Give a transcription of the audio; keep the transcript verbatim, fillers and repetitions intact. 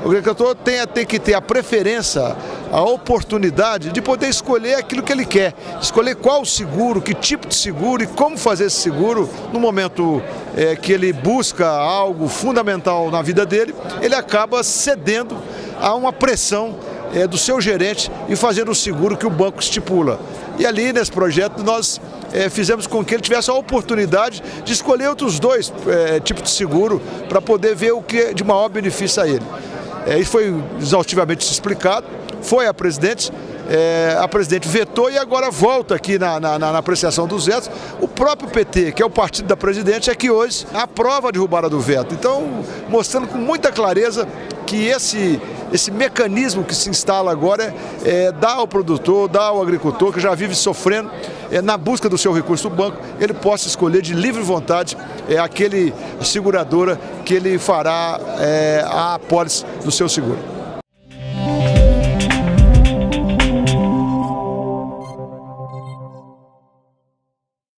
O agricultor tem, tem que ter a preferência, a oportunidade de poder escolher aquilo que ele quer, escolher qual seguro, que tipo de seguro e como fazer esse seguro no momento é, que ele busca algo fundamental na vida dele, ele acaba cedendo a uma pressão é, do seu gerente e fazendo o seguro que o banco estipula. E ali nesse projeto nós é, fizemos com que ele tivesse a oportunidade de escolher outros dois é, tipos de seguro para poder ver o que é de maior benefício a ele. É, isso foi exaustivamente explicado, foi a presidente, é, a presidente vetou e agora volta aqui na, na, na apreciação dos vetos. O próprio P T, que é o partido da presidente, é que hoje aprova a derrubada do veto. Então, mostrando com muita clareza que esse, esse mecanismo que se instala agora é, é dar ao produtor, dar ao agricultor que já vive sofrendo é, na busca do seu recurso do banco, ele possa escolher de livre vontade é, aquele seguradora que ele fará é, a apólice do seu seguro.